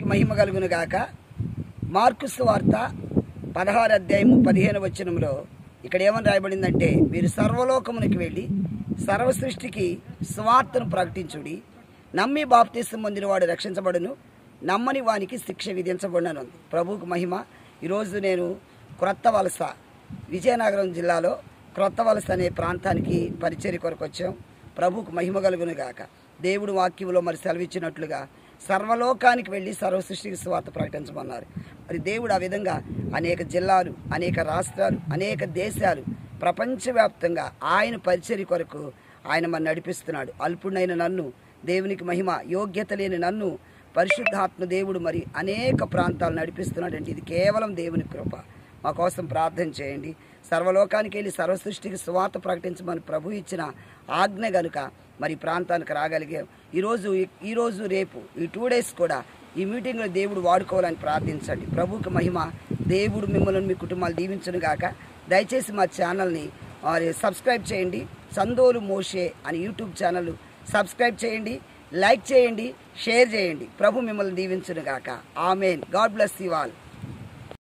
మహిమ కలుగును గాక. మార్కు సువార్త 16 అధ్యాయము 15 వచనంలో ఇక్కడ ఏమని రాయబడిందంటే, మీరు సర్వలోకమునికి వెళ్ళి సర్వ సృష్టికి సువార్తను ప్రకటించుడి. నమ్మి బాప్తిసం పొందిన వాడు రక్షించబడును, నమ్మని వానికి శిక్ష విధించబడును. ప్రభువుకు మహిమ. ఈరోజు నేను క్రొత్త వలస, విజయనగరం జిల్లాలో క్రొత్త వలస అనే ప్రాంతానికి పరిచర్య కొరకు వచ్చాం. ప్రభువుకు మహిమ కలుగును గాక. దేవుడు వాక్యంలో మరి సెలవిచ్చినట్లుగా సర్వలోకానికి వెళ్ళి సర్వ సృష్టికి సువార్త ప్రకటించమన్నారు. మరి దేవుడు ఆ విధంగా అనేక జిల్లాలు, అనేక రాష్ట్రాలు, అనేక దేశాలు, ప్రపంచవ్యాప్తంగా ఆయన పరిచర్య కొరకు ఆయన మరి నడిపిస్తున్నాడు. అల్పుడైన నన్ను, దేవునికి మహిమ, యోగ్యత లేని నన్ను పరిశుద్ధాత్మ దేవుడు మరి అనేక ప్రాంతాలు నడిపిస్తున్నాడంటే ఇది కేవలం దేవుని కృప. మా కోసం ప్రార్థన చేయండి. సర్వలోకానికి వెళ్ళి సర్వ సృష్టికి సువార్త ప్రకటించమని ప్రభు ఇచ్చిన ఆజ్ఞ గనుక మరి ప్రాంతానికి రాగలిగాం. ఈరోజు రేపు ఈ 2 days కూడా ఈ మీటింగ్లో దేవుడు వాడుకోవాలని ప్రార్థించండి. ప్రభువుకి మహిమ. దేవుడు మిమ్మల్ని, మీ కుటుంబాలు దీవించును గాక. దయచేసి మా ఛానల్ని సబ్స్క్రైబ్ చేయండి. చందోలు మోషే అని యూట్యూబ్ ఛానల్ సబ్స్క్రైబ్ చేయండి, లైక్ చేయండి, షేర్ చేయండి. ప్రభు మిమ్మల్ని దీవించును గాక. Amen. God bless you all.